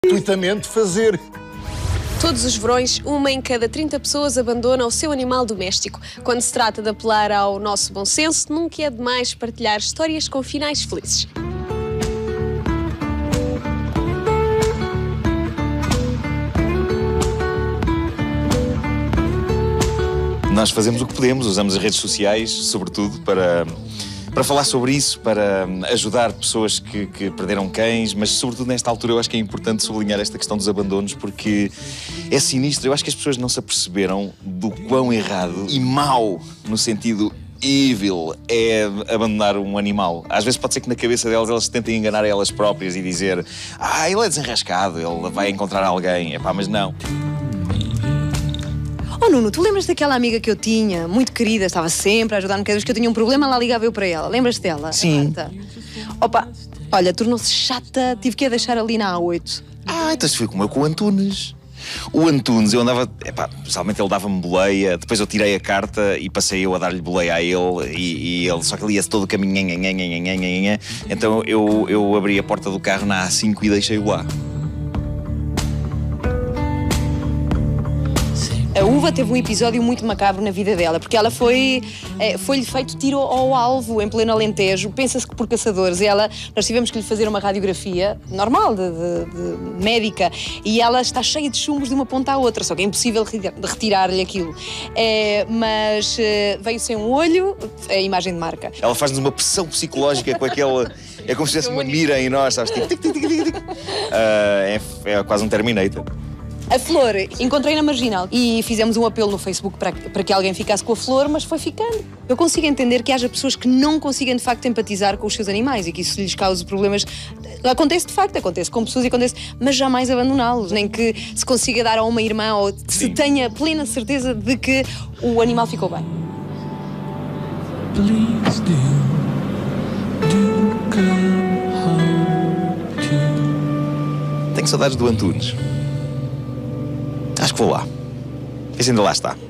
gratuitamente fazer. Todos os verões, 1 em cada 30 pessoas abandona o seu animal doméstico. Quando se trata de apelar ao nosso bom senso, nunca é demais partilhar histórias com finais felizes. Nós fazemos o que podemos, usamos as redes sociais, sobretudo, para falar sobre isso, para ajudar pessoas que perderam cães, mas sobretudo nesta altura eu acho que é importante sublinhar esta questão dos abandonos, porque é sinistro. Eu acho que as pessoas não se aperceberam do quão errado e mau, no sentido evil, é abandonar um animal. Às vezes pode ser que na cabeça delas elas tentem enganar elas próprias e dizer ele é desenrascado, ele vai encontrar alguém. Mas não. Oh Nuno, tu lembras daquela amiga que eu tinha, muito querida, estava sempre a ajudar-me, cada vez que eu tinha um problema, lá ligava eu para ela. Lembras-te dela? Sim. Opa, olha, tornou-se chata, tive que a deixar ali na A8. Então se foi como eu com o Antunes. O Antunes, eu andava, especialmente ele dava-me boleia, depois eu tirei a carta e passei eu a dar-lhe boleia a ele e ele, só que ele ia-se todo o caminho, então eu abri a porta do carro na A5 e deixei-o lá. A Uva teve um episódio muito macabro na vida dela, porque ela foi-lhe feito tiro ao alvo em pleno Alentejo, pensa-se que por caçadores. Nós tivemos que lhe fazer uma radiografia normal, de médica, e ela está cheia de chumbos de uma ponta à outra, só que é impossível retirar-lhe aquilo. Mas veio sem um olho, a imagem de marca. Ela faz-nos uma pressão psicológica com aquele... É como se tivesse uma mira em nós, sabes? É quase um Terminator. A flor, encontrei na Marginal e fizemos um apelo no Facebook para que alguém ficasse com a flor, mas foi ficando. Eu consigo entender que haja pessoas que não consigam de facto empatizar com os seus animais e que isso lhes cause problemas. Acontece de facto, acontece com pessoas e acontece, mas jamais abandoná-los. Nem que se consiga dar a uma irmã ou se tenha plena certeza de que o animal ficou bem. Tenho saudades do Antunes. Acho que vou lá. Esse ainda lá está.